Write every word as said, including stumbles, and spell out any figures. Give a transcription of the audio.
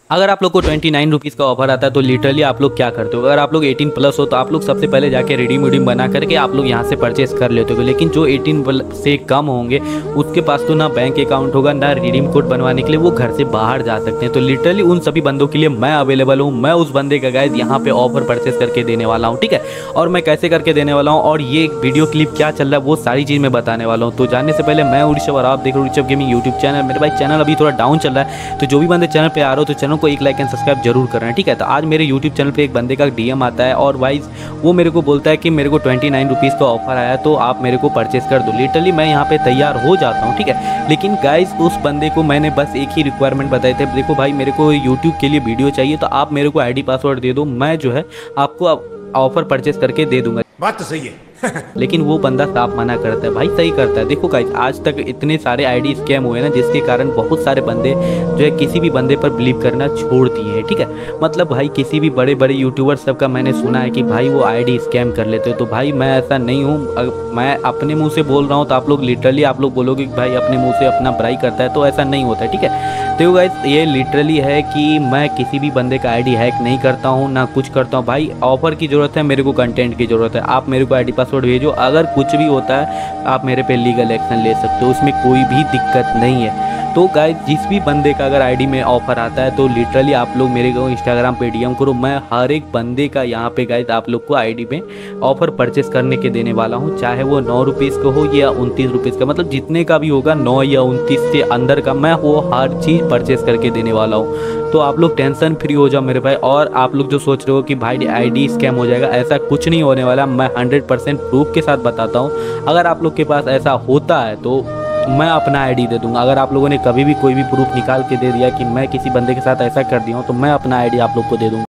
अगर आप लोग को ट्वेंटी नाइन रुपीज़ का ऑफर आता है तो लिटरली आप लोग क्या करते हो। अगर आप लोग एटीन प्लस हो तो आप लोग सबसे पहले जाके रिडीम विडीम बना करके आप लोग यहाँ से परचेस कर लेते हो। लेकिन जो एटीन से कम होंगे उसके पास तो ना बैंक अकाउंट होगा ना रिडीम कोड बनवाने के लिए वो घर से बाहर जा सकते हैं। तो लिटरली उन सभी बंदों के लिए मैं अवेलेबल हूँ। मैं उस बंदे का गाइस यहाँ पे ऑफर परचेस करके देने वाला हूँ, ठीक है। और मैं कैसे करके देने वाला हूँ और ये वीडियो क्लिप क्या चल रहा है वो सारी चीज़ मैं बताने वाला हूँ। तो जानने से पहले मैं ऋषभ और आप देख रहे हो ऋषभ गेमिंग यूट्यूब चैनल। मेरे भाई चैनल अभी थोड़ा डाउन चल रहा है, तो जो भी बंदे चैनल पे आ रहे हो तो चैनल को एक लाइक एंड सब्सक्राइब जरूर करना है, ठीक है। तो आज मेरे यूट्यूब चैनल पे एक बंदे का डीएम आता है और वाइज वो मेरे को बोलता है कि मेरे को ट्वेंटी नाइन रुपीज़ का ऑफर आया तो आप मेरे को परचेस कर दो। लिटरली मैं यहाँ पे तैयार हो जाता हूँ, ठीक है। लेकिन गाइस उस बंदे को मैंने बस एक ही रिक्वायरमेंट बताए थे, देखो भाई मेरे को यूट्यूब के लिए वीडियो चाहिए तो आप मेरे को आईडी पासवर्ड दे दो, मैं जो है आपको ऑफर परचेस करके दे दूंगा। बात तो सही है। लेकिन वो बंदा साफ मना करता है। भाई सही करता है। देखो गाइस आज तक इतने सारे आईडी स्कैम हुए ना जिसके कारण बहुत सारे बंदे जो है किसी भी बंदे पर बिलीव करना छोड़ दिए हैं, ठीक है। मतलब भाई किसी भी बड़े बड़े यूट्यूबर सब का मैंने सुना है कि भाई वो आईडी स्कैम कर लेते हो। तो भाई मैं ऐसा नहीं हूँ, मैं अपने मुँह से बोल रहा हूँ तो आप लोग लिटरली आप लोग बोलोगे कि भाई अपने मुँह से अपना बुराई करता है, तो ऐसा नहीं होता है, ठीक है। तो गाइस ये लिटरली है कि मैं किसी भी बंदे का आईडी हैक नहीं करता हूँ ना कुछ करता हूँ। भाई ऑफर की ज़रूरत है, मेरे को कंटेंट की ज़रूरत है, आप मेरे को आईडी पासवर्ड भेजो। अगर कुछ भी होता है आप मेरे पे लीगल एक्शन ले सकते हो, उसमें कोई भी दिक्कत नहीं है। तो गाइस जिस भी बंदे का अगर आईडी में ऑफर आता है तो लिटरली आप लोग मेरे को इंस्टाग्राम पे डीएम करो। मैं हर एक बंदे का यहाँ पे गाइस आप लोग को आईडी में ऑफर परचेस करने के देने वाला हूँ, चाहे वो नौ रुपीज़ का हो या उनतीस रुपीज़ का, मतलब जितने का भी होगा नौ या उनतीस से अंदर का मैं वो हर चीज़ परचेस करके देने वाला हूँ। तो आप लोग टेंशन फ्री हो जाओ मेरे भाई। और आप लोग जो सोच रहे हो कि भाई आईडी स्कैम हो जाएगा, ऐसा कुछ नहीं होने वाला। मैं हंड्रेड परसेंट प्रूफ के साथ बताता हूँ। अगर आप लोग के पास ऐसा होता है तो मैं अपना आईडी दे दूंगा। अगर आप लोगों ने कभी भी कोई भी प्रूफ निकाल के दे दिया कि मैं किसी बंदे के साथ ऐसा कर दिया हूँ तो मैं अपना आईडी आप लोग को दे दूंगा।